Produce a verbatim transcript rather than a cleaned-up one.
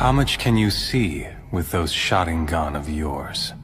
How much can you see with those Sharingan of yours?